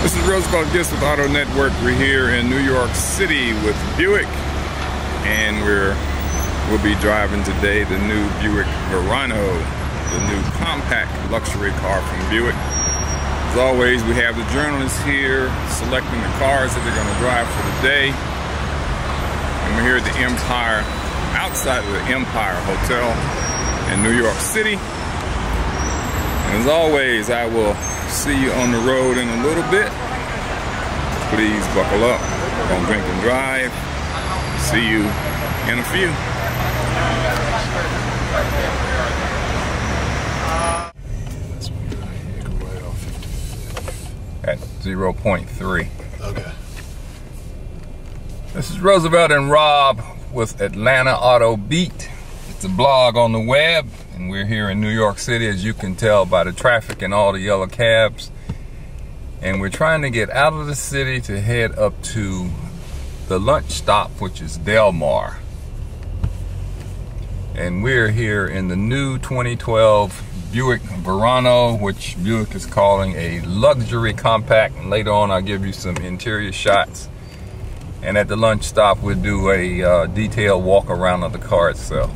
This is Roosevelt Gifts with AutoNetwork. We're here in New York City with Buick, and we'll be driving today the new Buick Verano, the new compact luxury car from Buick. As always, we have the journalists here selecting the cars that they're going to drive for the day. And we're here at the Empire, outside of the Empire Hotel in New York City. And as always, I will see you on the road in a little bit. Please buckle up. Don't drink and drive. See you in a few. At 0.3. Okay. This is Roosevelt and Rob with Atlanta Auto Beat. It's a blog on the web, and we're here in New York City, as you can tell by the traffic and all the yellow cabs. And we're trying to get out of the city to head up to the lunch stop, which is Del Mar. And we're here in the new 2012 Buick Verano, which Buick is calling a luxury compact. And later on, I'll give you some interior shots. And at the lunch stop, we'll do a detailed walk around of the car itself.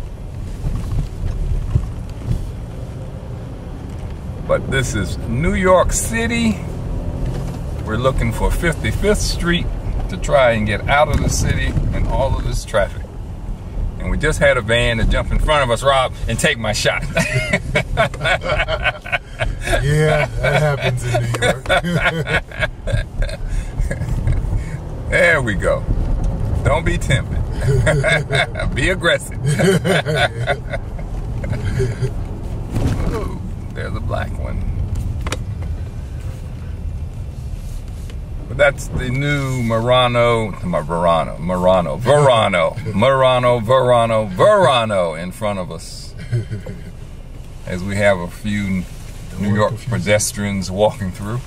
But this is New York City. We're looking for 55th Street to try and get out of the city and all of this traffic. And we just had a van to jump in front of us, Rob, and take my shot. Yeah, that happens in New York. There we go. Don't be tempted. Be aggressive. Ooh, there's a black one. But that's the new Verano in front of us. As we have a few New York pedestrians walking through.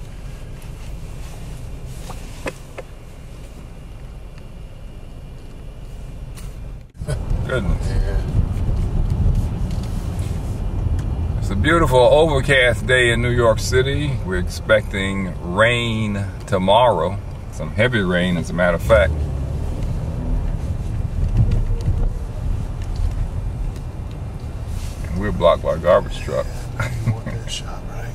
Goodness. It's a beautiful overcast day in New York City. We're expecting rain tomorrow. Some heavy rain, as a matter of fact. And we're blocked by a garbage truck. Shot, right?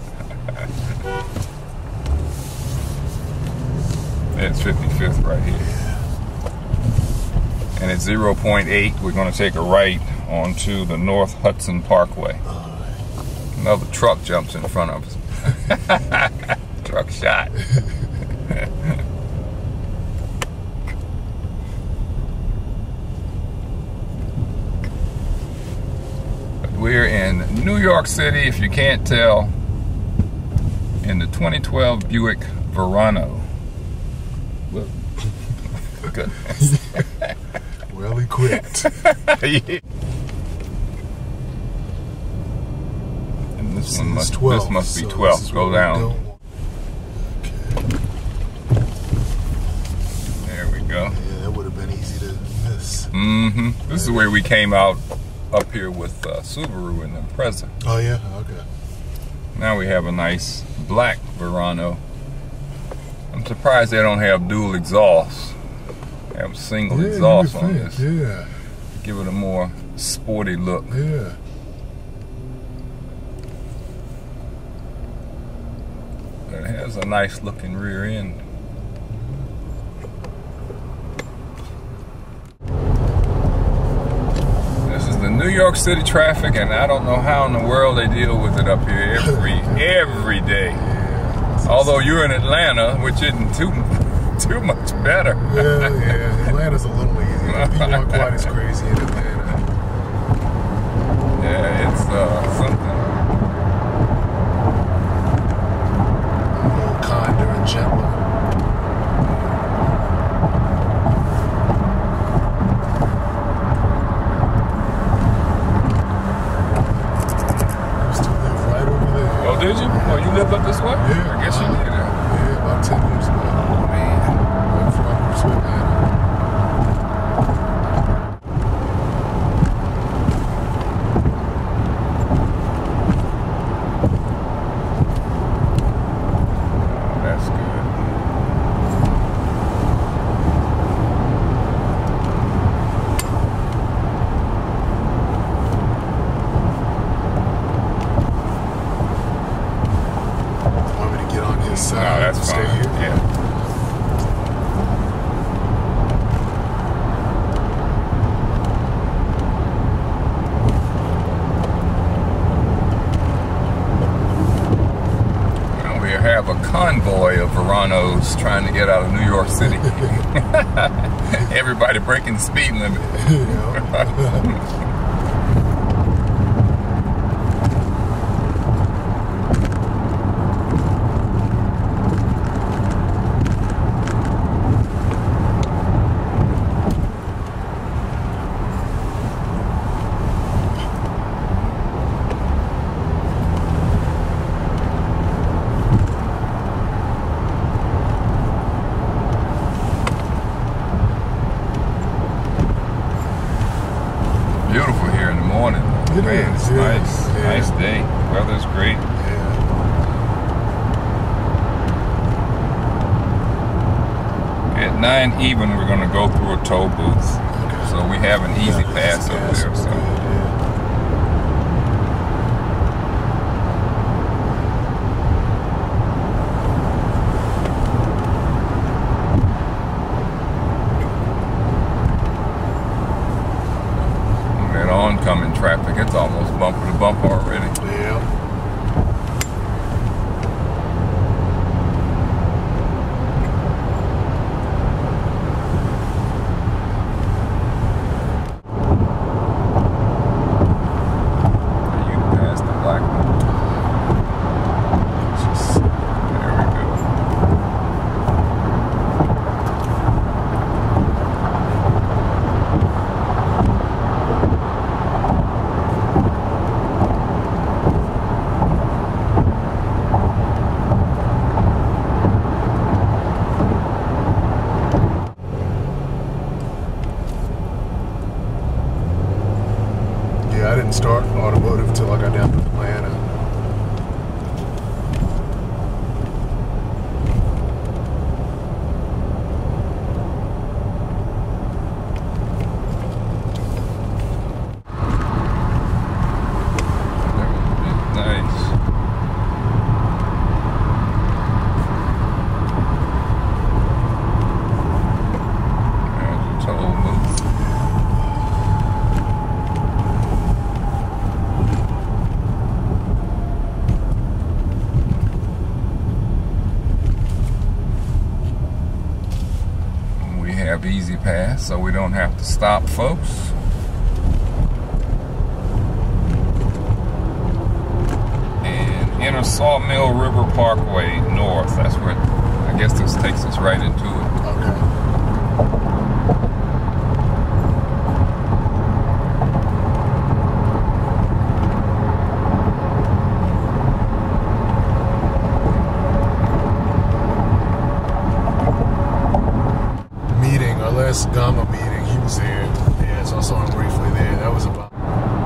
It's 55th right here. And at 0.8, we're going to take a right onto the North Hudson Parkway. Another truck jumps in front of us. Truck shot. But we're in New York City, if you can't tell, in the 2012 Buick Verano. Well, goodness. Well equipped. Yeah. This must be 12. Go down. Okay. There we go. Yeah, that would have been easy to miss. Mm-hmm. This is where we came out up here with Subaru and the Impreza. Oh yeah, okay. Now we have a nice black Verano. I'm surprised they don't have dual exhausts. They have a single exhaust on this. Yeah. Give it a more sporty look. Yeah. It has a nice looking rear end. This is the New York City traffic, and I don't know how in the world they deal with it up here every day. Yeah. Although you're in Atlanta, which isn't too much better. Yeah. Atlanta's a little easier. People aren't quite as crazy in Atlanta. Yeah, it's something. Kinder and gentler. I used to live right over there. Oh, did you? Oh, you lived up this way? Yeah. I guess you did. Yeah, about 10 years ago. Oh, man. Right before I moved to Atlanta. this No, side. that's Stay fine. here. Yeah. Well, we have a convoy of Veranos trying to get out of New York City. Everybody breaking the speed limit. Beautiful here in the morning. It Man, is, it's yeah. nice. Yeah. Nice day. Weather's great. At 9 even, we're going to go through a toll booth. Okay. So we have an easy pass up there. So. That oncoming traffic, it's almost bumper to bumper already. Yeah. You passed the black one. There we go. Yeah, I didn't start automotive until I got down to Atlanta. Nice. There's a toll booth. We have easy pass, so we don't have to stop, folks. And enter Sawmill River Parkway north. That's where, I guess this takes us right into it. Okay. Meeting, our last Gamma meeting, he was there. Yeah, so I saw him briefly there. That was about.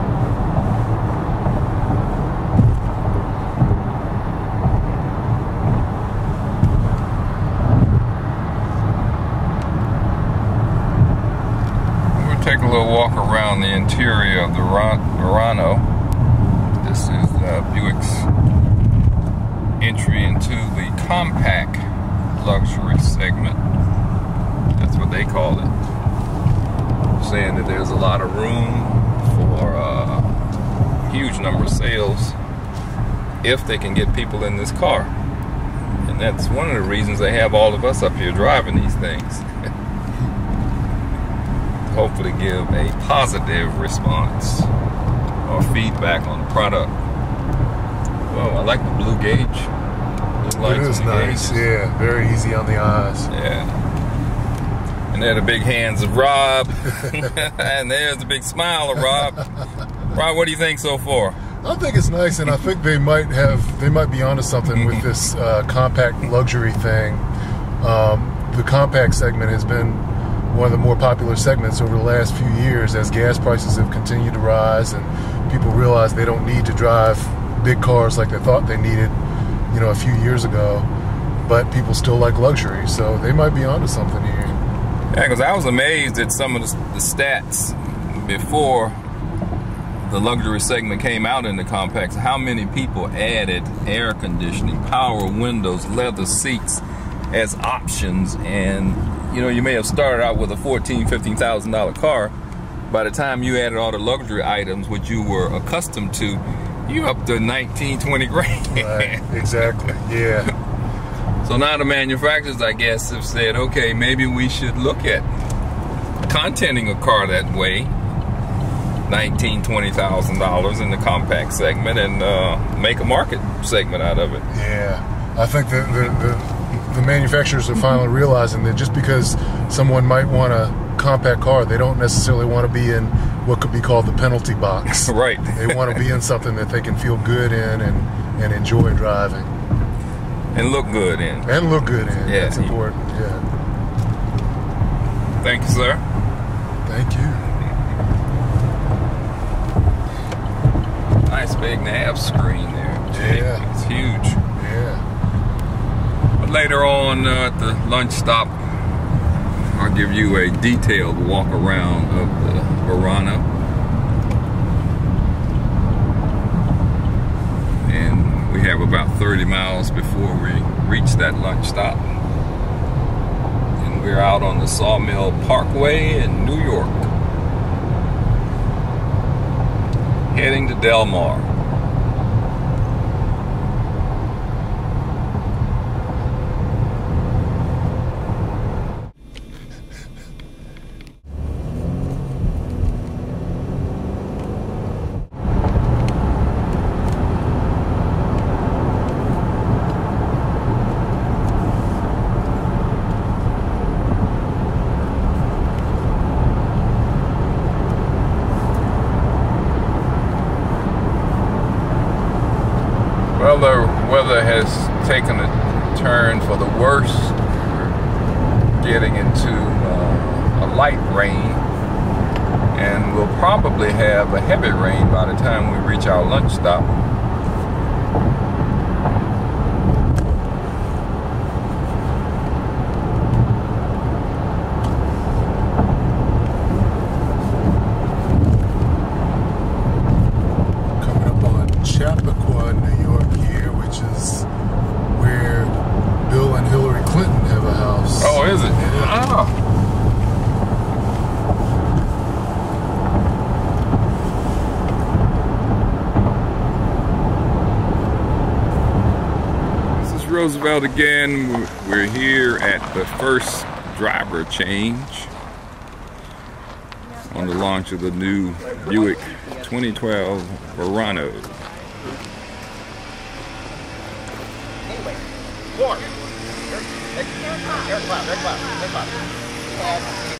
We'll take a little walk around the interior of the Verano. This is Buick's entry into the compact luxury segment. That's what they call it. Saying that there's a lot of room for a huge number of sales if they can get people in this car. And that's one of the reasons they have all of us up here driving these things. Hopefully give a positive response or feedback on the product. Well, I like the blue gauge. Blue lights It is on the nice. gauges. Yeah, very easy on the eyes. Yeah. And there are the big hands of Rob. And there's the big smile of Rob. Rob, what do you think so far? I think it's nice, and I think they might be onto something with this compact luxury thing. The compact segment has been one of the more popular segments over the last few years as gas prices have continued to rise and people realize they don't need to drive big cars like they thought they needed, you know, a few years ago. But people still like luxury, so they might be onto something here. Yeah, because I was amazed at some of the stats before the luxury segment came out in the compacts, how many people added air conditioning, power windows, leather seats as options. And you know, you may have started out with a $14,000-$15,000 car. By the time you added all the luxury items, which you were accustomed to, you up to 19-20 grand. Right, exactly, yeah. So now the manufacturers, I guess, have said, okay, maybe we should look at contenting a car that way, $19,000-$20,000 in the compact segment, and make a market segment out of it. Yeah, I think that the manufacturers are finally realizing that just because someone might want a compact car, they don't necessarily want to be in what could be called the penalty box. Right. They want to be in something that they can feel good in and enjoy driving. And look good in. And look good in. Yeah. That's important. Yeah. Thank you, sir. Thank you. Nice big nav screen there. Yeah. It's huge. Yeah. But later on at the lunch stop, I'll give you a detailed walk around of the Verano. And we have about 30 miles before we reach that lunch stop. And we're out on the Sawmill Parkway in New York, heading to Del Mar. Well, the weather has taken a turn for the worse. We're getting into a light rain, and we'll probably have a heavy rain by the time we reach our lunch stop. New York here, which is where Bill and Hillary Clinton have a house. Oh, is it? Yeah. Oh. This is Roosevelt again. We're here at the first driver change on the launch of the new Buick 2012 Verano. Air cloud.